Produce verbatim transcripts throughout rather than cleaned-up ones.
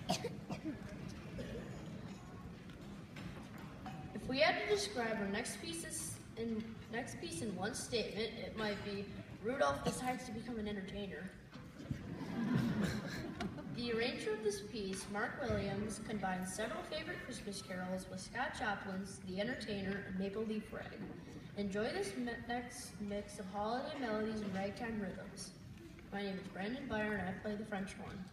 If we had to describe our next piece in next piece in one statement, it might be Rudolph decides to become an entertainer. The arranger of this piece, Mark Williams, combines several favorite Christmas carols with Scott Joplin's The Entertainer and Maple Leaf Rag. Enjoy this mi next mix of holiday melodies and ragtime rhythms. My name is Brandon Byer and I play the French horn.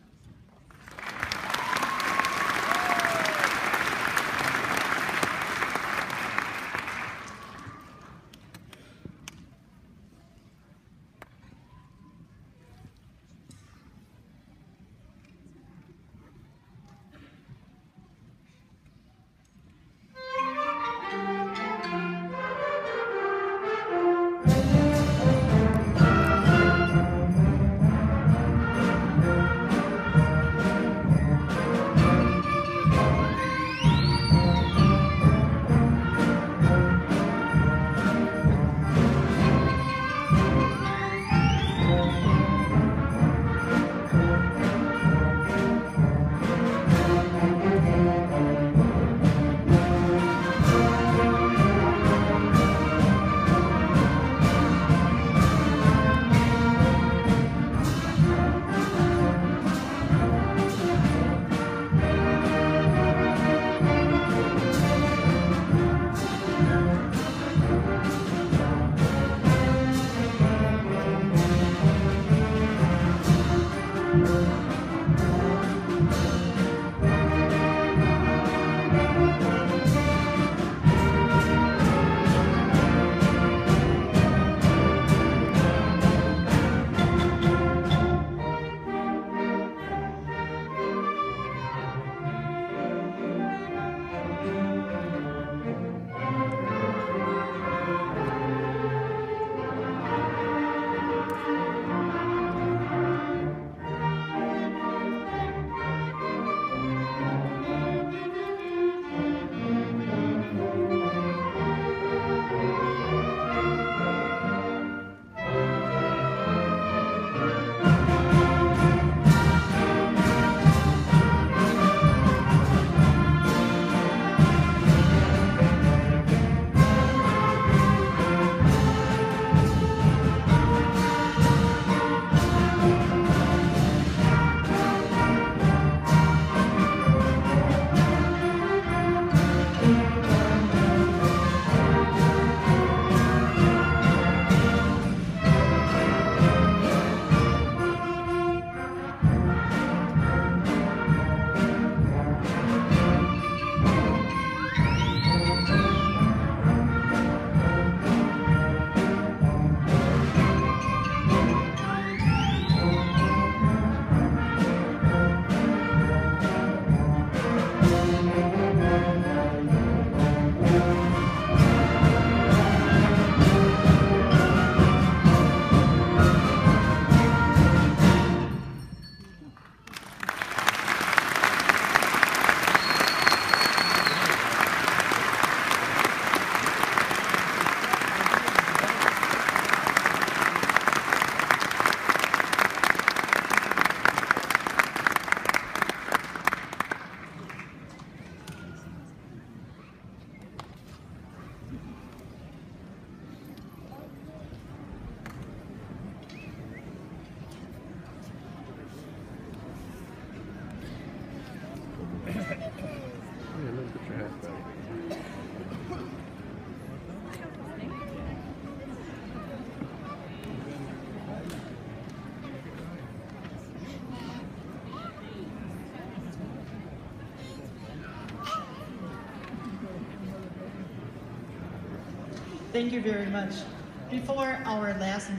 Thank you very much. Before our last